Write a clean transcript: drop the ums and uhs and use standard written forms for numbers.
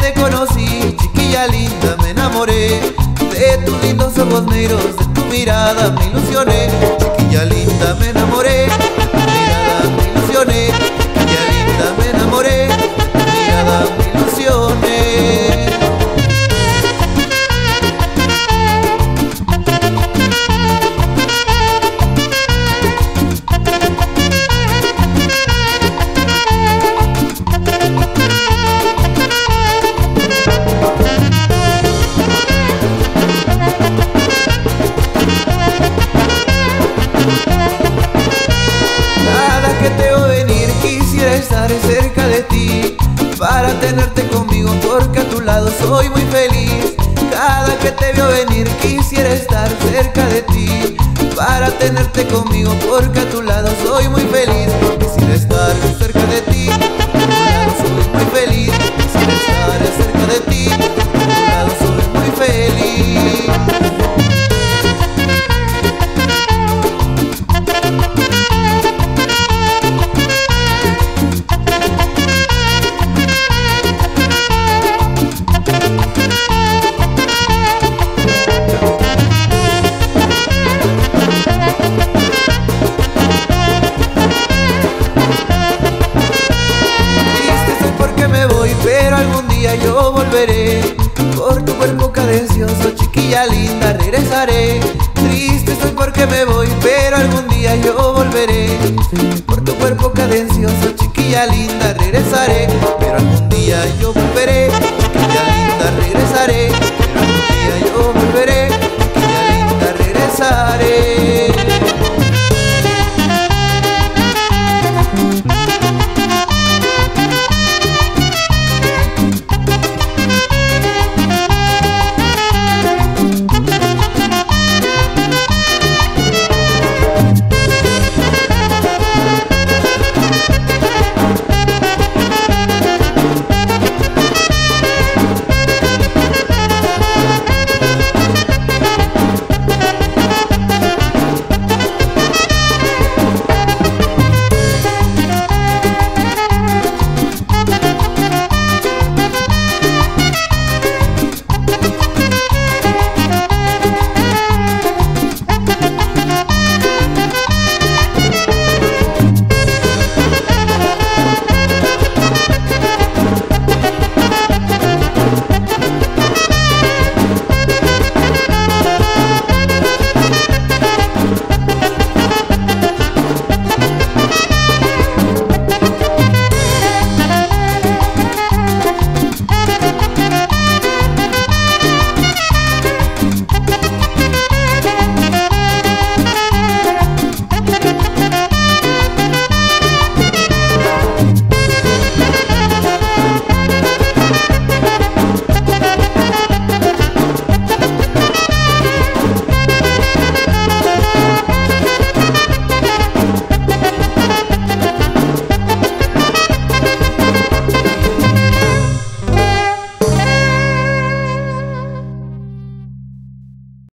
te conocí, chiquilla linda, me enamoré de tus lindos ojos negros, de tu mirada me ilusioné. Chiquilla linda, me enamoré de tu mirada, me ilusioné. Chiquilla linda, me enamoré de tu mirada, me ilusioné. Cada que te veo venir quisiera estar cerca de ti, para tenerte conmigo porque a tu lado soy muy feliz. Cada que te veo venir quisiera estar cerca de ti, para tenerte conmigo porque a tu lado soy muy feliz. Quisiera estar cerca de ti, a tu lado soy muy feliz. Quisiera estar cerca de ti, a tu lado soy muy feliz. Pero algún día yo volveré, por tu cuerpo cadencioso, chiquilla linda, regresaré. Triste estoy porque me voy, pero algún día yo volveré, por tu cuerpo cadencioso, chiquilla linda, regresaré. Pero algún día yo volveré, chiquilla linda, regresaré.